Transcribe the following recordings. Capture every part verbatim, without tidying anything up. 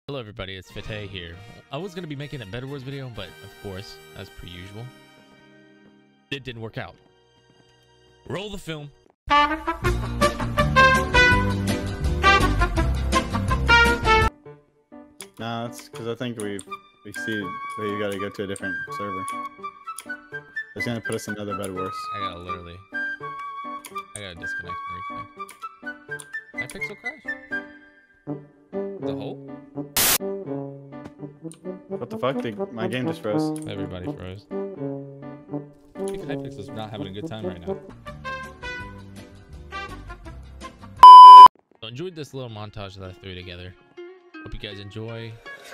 Hello everybody, it's Fateh here. I was going to be making a Bed Wars video, but of course, as per usual, it didn't work out. Roll the film. Nah, it's because I think we we see that you gotta go to a different server. It's gonna put us in another Bed Wars. I gotta literally, I gotta disconnect and reconnect. My pixel crash? The hole? What the fuck? The, my game just froze. Everybody froze. Hypixel's not having a good time right now. So enjoyed this little montage that I threw together. Hope you guys enjoy.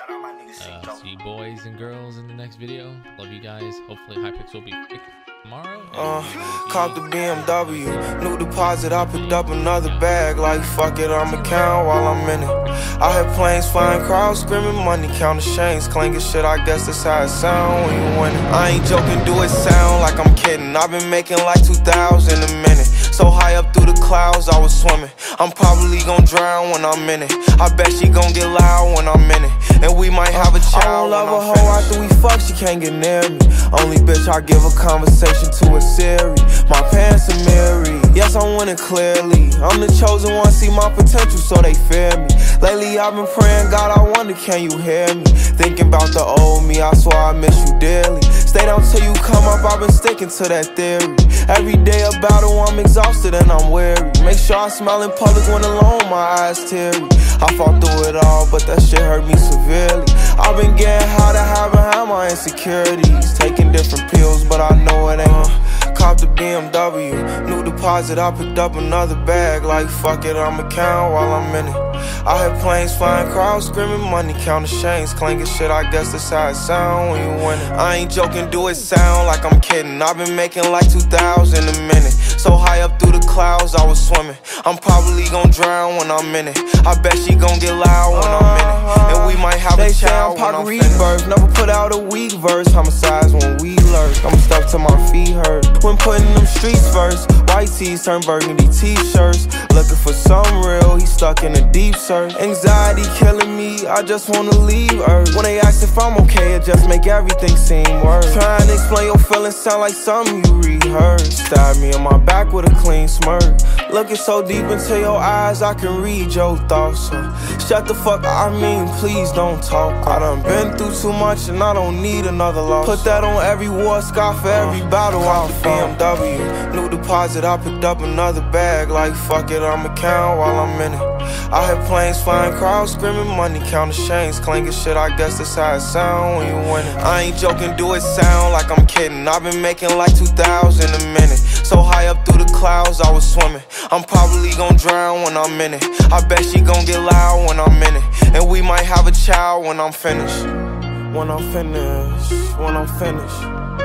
Uh, see you boys and girls in the next video. Love you guys. Hopefully Hypixel will be fixed tomorrow. Uh, cop the B M W, new deposit, I picked up another bag. Like fuck it, I'ma count while I'm in it. I hear planes flying, crowds screaming, money counting chains, clanking shit. I guess that's how it sound when you win it. I ain't joking, do it sound like I'm kidding. I've been making like two thousand a minute. So high up through the clouds, I was swimming. I'm probably gon' drown when I'm in it. I bet she gon' get loud when I'm in it. And we might have a child. I don't love a hoe after we fuck, she can't get near me. Only bitch I give a conversation to a Siri. My pants are mirrored. Yes, I'm winning clearly. I'm the chosen one, see my potential, so they fear me. Lately I've been praying, God, I wonder, can you hear me? Thinking about the old me, I swear I miss you dearly. Stay down till you come up, I've been sticking to that theory. Every day a battle, I'm exhausted and I'm weary. Make sure I smile in public when alone, my eyes teary. I fought through it all, but that shit hurt me severely. I've been getting high to hide behind my insecurities. Taking different pills, but I know it ain't uh, Cop the B M W, new deposit, I picked up another bag. Like fuck it, I'ma count while I'm in it. I hear planes flying, crowds screaming, money counting chains, clanking shit. I guess that's how it sound when you win it. I ain't joking, do it sound like I'm kidding. I've been making like two thousand a minute. So high up through the clouds, I was swimming. I'm probably gon' drown when I'm in it. I bet she gon' get loud when I'm in it. And we might have a child when I'm finished. Never put out a weak verse, homicides when we lurk. I'm stuck till my feet hurt. When putting them streets first, white tees turn burgundy t-shirts. Looking for some real, he stuck in a deep search. Anxiety killing me, I just wanna leave Earth. When they ask if I'm okay, it just make everything seem worse. Trying to explain your feelings sound like something you rehearsed. Stab me in my back with a clean smirk. Looking so deep into your eyes, I can read your thoughts. So shut the fuck up, I mean, please don't talk. I done been through too much and I don't need another loss. Put that on every war scar for every battle I fought. B M W, new deposit, I picked up another bag. Like fuck it, I'ma count while I'm in it. I hear planes flying, crowds screaming, money counting chains, clanking shit. I guess that's how it sound when you win it. I ain't joking, do it sound like I'm kidding. I've been making like two thousand a minute. So high up through the clouds, I was swimming. I'm probably gon' drown when I'm in it. I bet she gon' get loud when I'm in it. And we might have a child when I'm finished. When I'm finished, when I'm finished.